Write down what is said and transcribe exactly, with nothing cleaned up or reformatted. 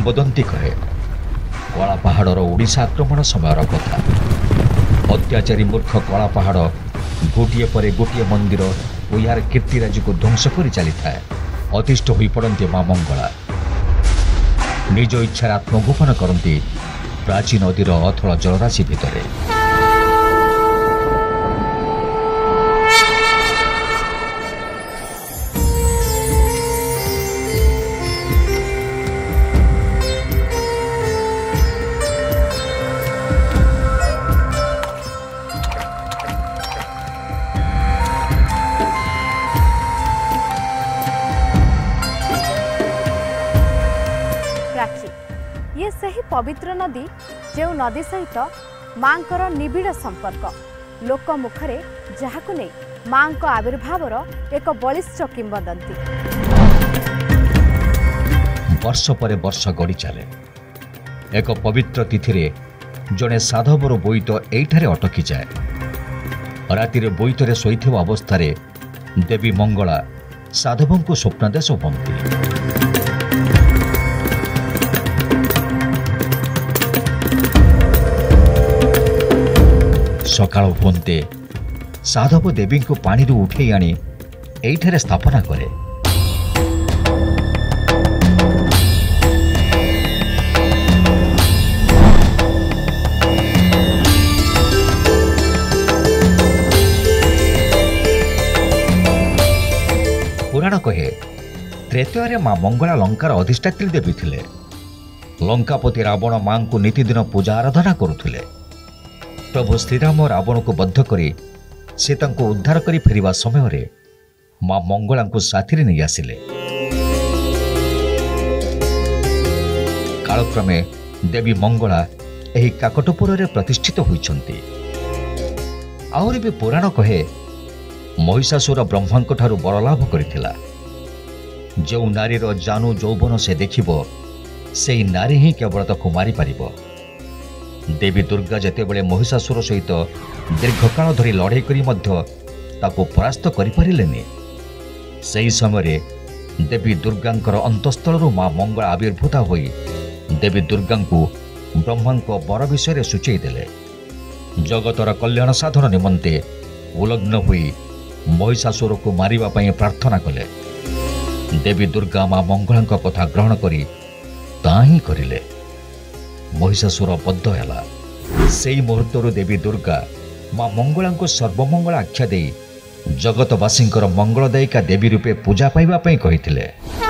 କିମ୍ବଦନ୍ତୀ କହେ। କଳାପାହାଡ଼ର ଓଡ଼ିଶା ଆକ୍ରମଣ ସମୟର କଥା। ଅତ୍ୟାଚାରୀ ମୂର୍ଖ କଳାପାହାଡ଼ ଗୋଟିଏ ପରେ ଗୋଟିଏ ମନ୍ଦିର ଓ ଏହାର କୀର୍ତ୍ତିରାଜିକୁ ଧ୍ୱଂସ କରି ଚାଲିଥାଏ। ଅତିଷ୍ଠ ହୋଇପଡ଼ନ୍ତି ମା ମଙ୍ଗଳା। ନିଜ ଇଚ୍ଛାରେ ଆତ୍ମଗୋପନ କରନ୍ତି ପ୍ରାଚୀ ନଦୀର ଅଥଳ ଜଳରାଶି ଭିତରେ। ये सही पवित्र नदी जो नदी सहित मांकर निबिड़ संपर्क लोक मुखरे जहाकु नै मां को आविर्भावर एक बलिष्ठ किंवदंती। वर्ष पर वर्ष गड़ी चले। एक पवित्र तिथि जड़े साधवर बोईत एठारे अटकी जाए। राति बोईतरे शोइथिबा अवस्था देवी मंगला साधवों को स्वप्नदेश हुअन्ति। सकाळ हुंते साधव देवी को पानी उठे आनी एठारे स्थापना करे। पुराण कहे त्रेतय मां मंगला लंकार अधिष्ठात्री देवी थिले। लंकापति रावण मां को नीतिदिन पूजा आराधना करुथिले। प्रभु श्रीराम रावण को बद्ध करी सीता को उद्धार करी फेरिबा समय रे मां मंगला को साथी नहीं आसिले। कालक्रमे देवी मंगला एही काकटपुर रे प्रतिष्ठित होइछन्ति। आहुरी भी पुराण कहे महिषासुर ब्रह्मा ठारू वर लाभ करिथिला। जो नारीर जानू यौवन से देखिबो सेई नारी ही केवल ताकू मारी पारिबो। देवी दुर्गा जेतेबेले महिषासुर सहित दीर्घकाल धरी लड़ाई करी मध्य ताको परास्त करि पारिलेनी। सेही समय देवी दुर्गांकर अंतस्थलरू मां मंगला आविर्भूता होई देवी दुर्गा को ब्रह्मा वर विषय सूचई देले। जगतर कल्याण साधन निमंते उलग्न हुई महिषासुर को मारिबा पई प्रार्थना कले। देवी दुर्गा मां मंगला कथा ग्रहण करी ताही करिले। महिषासुर बद्ध हैला। सेई मुहूर्तरू देवी दुर्गा मां मंगला को सर्वमंगला आख्या दे जगतवासी मंगलदायिका देवी रूपे पूजा पाइबा पई कहिथिले।